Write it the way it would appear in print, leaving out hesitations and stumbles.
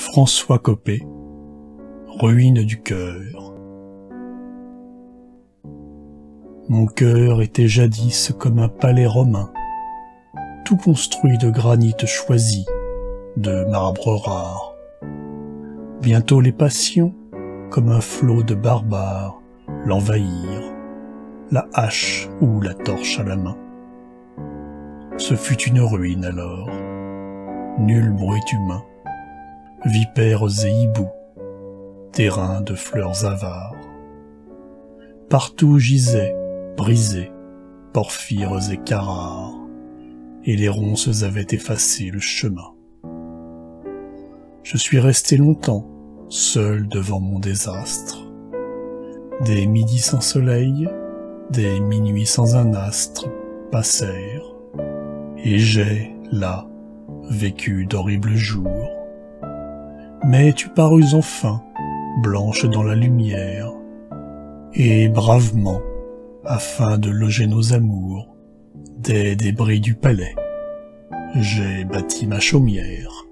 François Coppée, Ruine du cœur. Mon cœur était jadis comme un palais romain, tout construit de granit choisi, de marbre rare. Bientôt les passions, comme un flot de barbares, l'envahirent, la hache ou la torche à la main. Ce fut une ruine alors, nul bruit humain, vipères et hiboux, terrain de fleurs avares. Partout gisaient, brisés, porphyres et carrars, et les ronces avaient effacé le chemin. Je suis resté longtemps, seul devant mon désastre. Des midis sans soleil, des minuits sans un astre passèrent, et j'ai, là, vécu d'horribles jours. Mais tu parus enfin, blanche dans la lumière, et bravement, afin de loger nos amours, des débris du palais, j'ai bâti ma chaumière.